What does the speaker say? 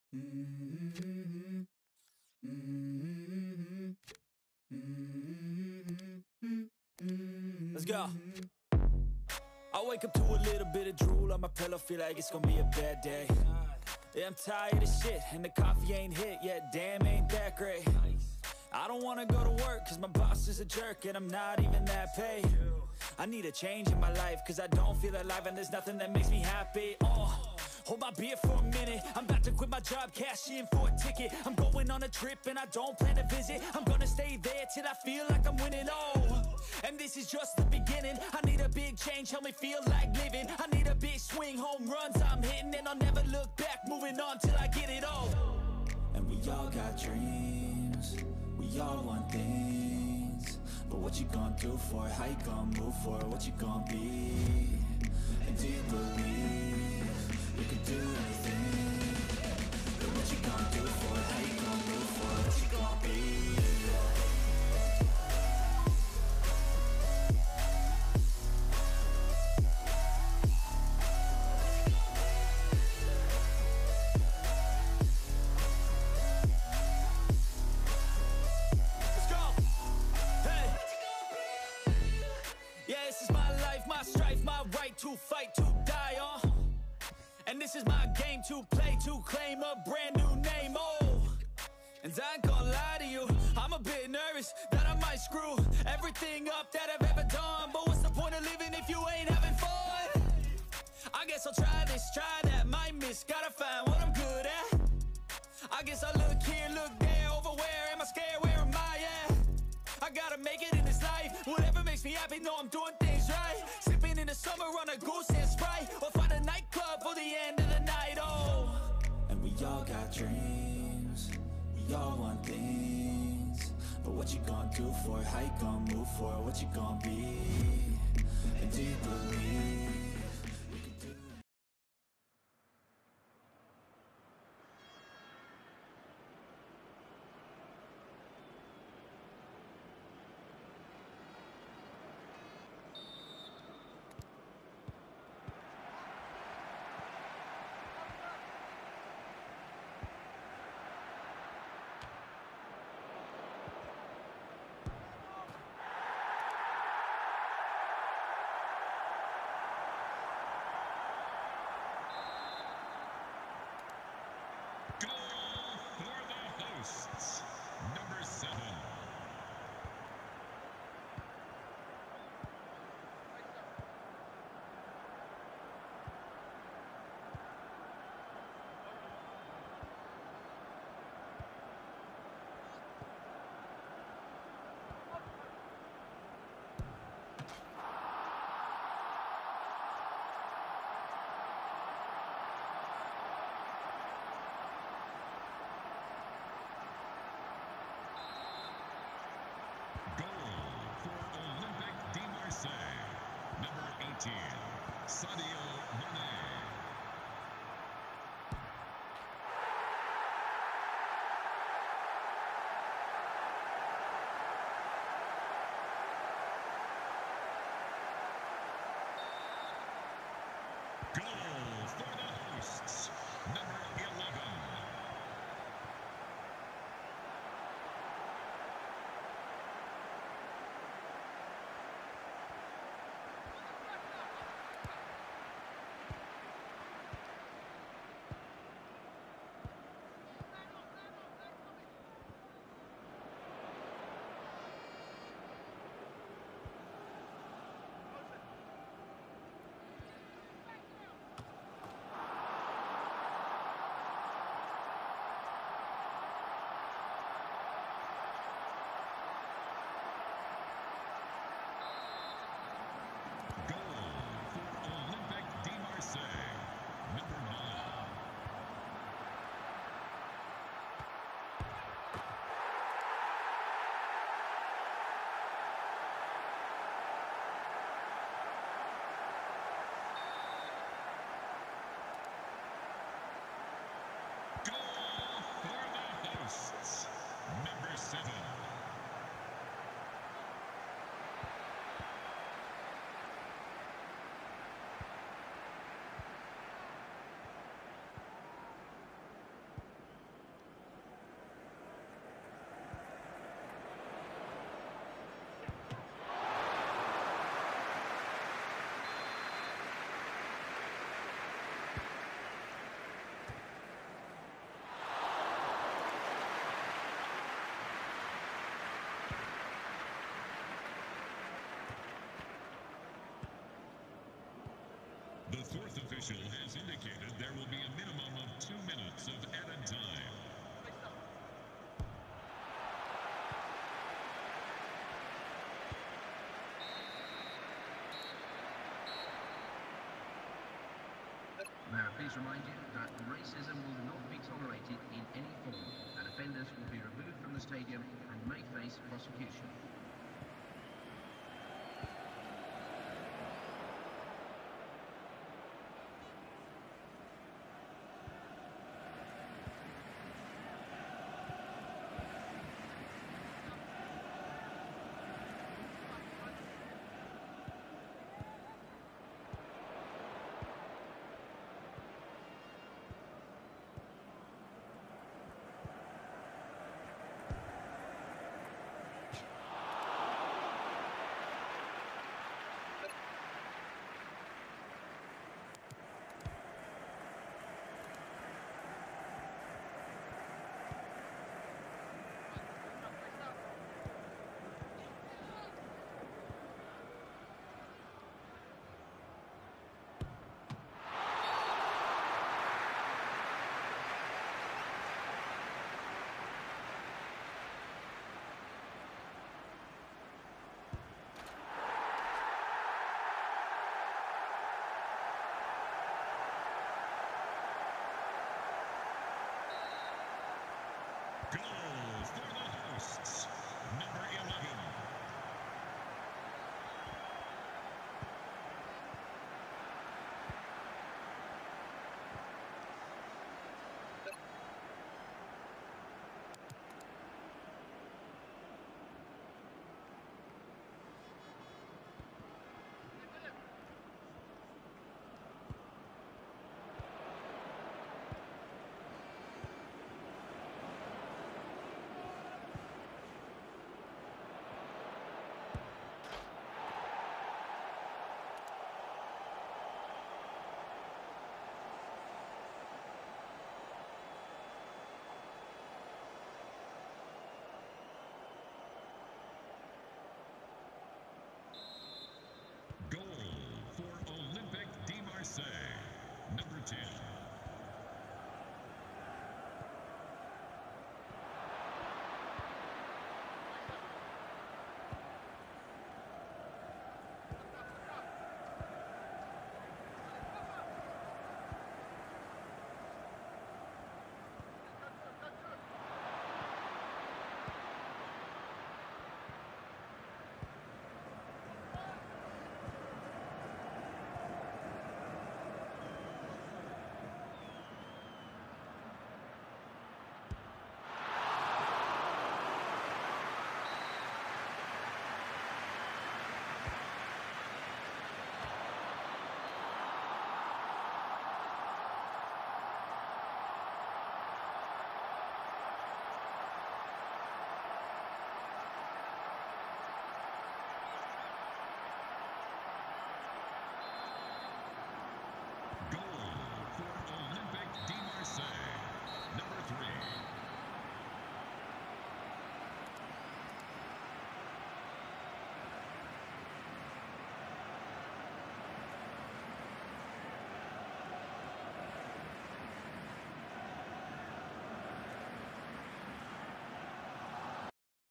Mm-hmm. Mm-hmm. Mm-hmm. Let's go. I wake up to a little bit of drool on my pillow, feel like it's gonna be a bad day. Yeah, I'm tired of shit, and the coffee ain't hit yet, damn, ain't that great. I don't wanna go to work, cause my boss is a jerk, and I'm not even that paid. I need a change in my life, cause I don't feel alive, and there's nothing that makes me happy. Hold my beer for a minute, I'm about to quit my job, cash in for a ticket. I'm going on a trip and I don't plan to visit. I'm gonna stay there till I feel like I'm winning, and this is just the beginning. I need a big change, help me feel like living. I need a big swing, home runs I'm hitting, and I'll never look back, moving on till I get it all. And we all got dreams, we all want things, but what you gonna do for it? How you gonna move for it? What you gonna be? And do you believe you can do anything? But what you gonna do for it? How you gonna move for it? What you gonna be? Let's go! Hey! Yeah, this is my life, my strife, my right to fight, to die on. And this is my game to play, to claim a brand new name, And I ain't gonna lie to you, I'm a bit nervous that I might screw everything up that I've ever done. But what's the point of living if you ain't having fun? I guess I'll try this, try that, might miss, gotta find what I'm good at. I guess I look here, look there, over where am I scared, where am I at? I gotta make it in this life, whatever makes me happy, know I'm doing things right. Sipping in the summer on a goose and Sprite, or find a nightclub for the end of the night, And we all got dreams, we all want things, but what you gonna do for it? How you gonna move for it? What you gonna be? And do you believe you can do it? Goal for the hosts, number 7. The fourth official has indicated there will be a minimum of 2 minutes of added time. May I please remind you that racism will not be tolerated in any form, and offenders will be removed from the stadium and may face prosecution.